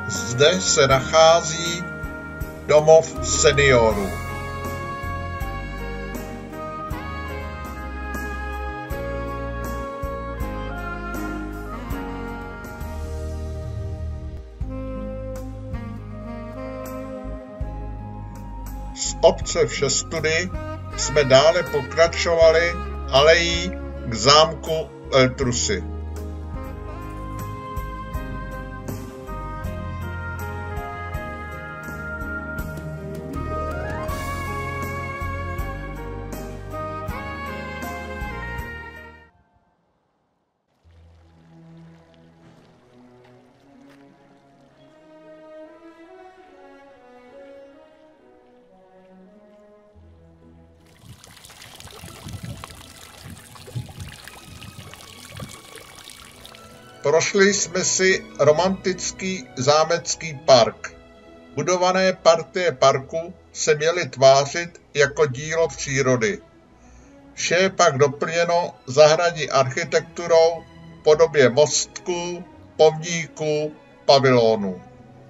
Zde se nachází domov seniorů. Z obce Všestudy jsme dále pokračovali alejí k zámku Eltrusy. Prošli jsme si romantický zámecký park. Budované partie parku se měly tvářit jako dílo přírody. Vše je pak doplněno zahradní architekturou v podobě mostků, pomníků, pavilonů.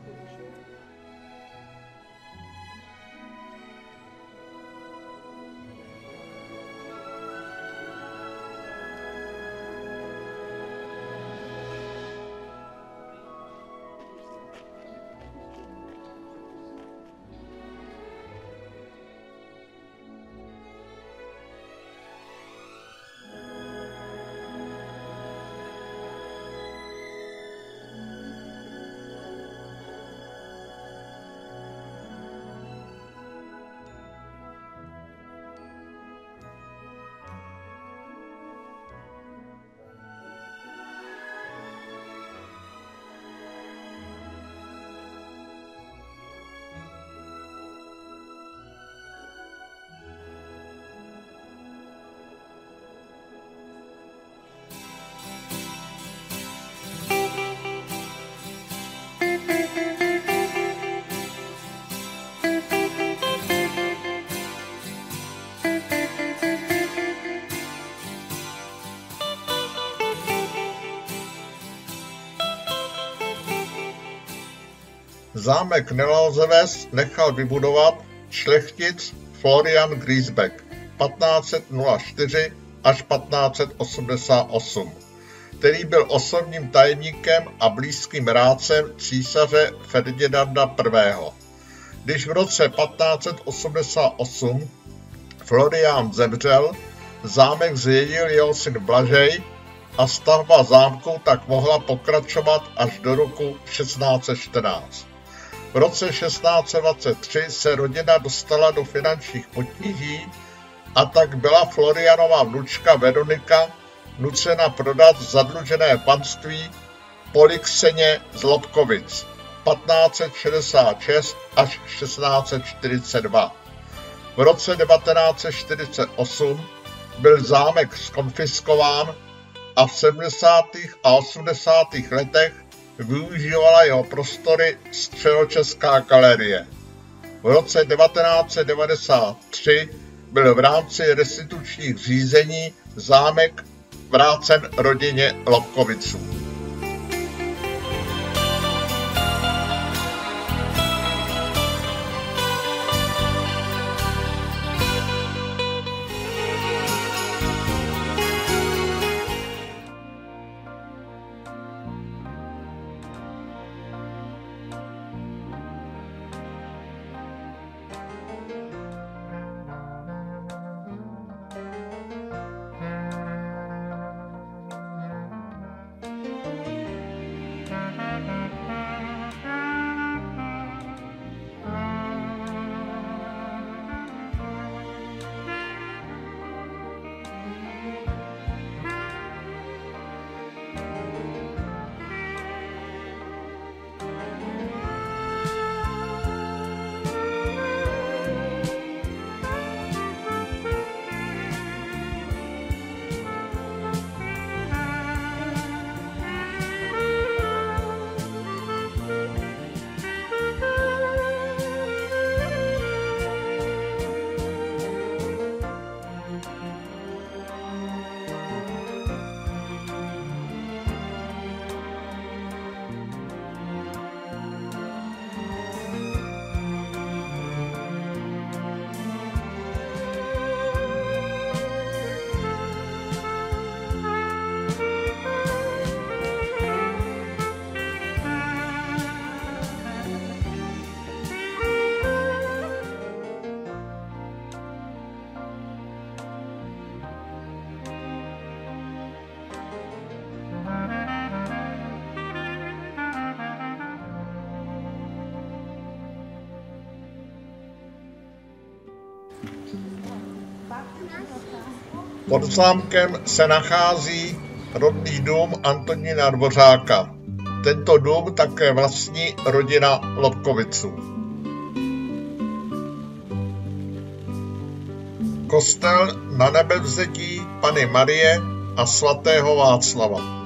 Zámek Nelauzeves nechal vybudovat šlechtic Florian Griesbeck 1504 až 1588, který byl osobním tajemníkem a blízkým rádcem císaře Ferdinanda I. Když v roce 1588 Florian zemřel, zámek zdědil jeho syn Blažej a stavba zámku tak mohla pokračovat až do roku 1614. V roce 1623 se rodina dostala do finančních potíží a tak byla Florianova vnučka Veronika nucena prodat zadlužené panství Polikseně z Lobkovic 1566 až 1642. V roce 1948 byl zámek zkonfiskován a v 70. a 80. letech využívala jeho prostory Středočeská galerie. V roce 1993 byl v rámci restitučních řízení zámek vrácen rodině Lobkoviců. Pod zámkem se nachází rodný dům Antonína Dvořáka. Tento dům také vlastní rodina Lobkoviců. Kostel Nanebevzetí Panny Marie a svatého Václava.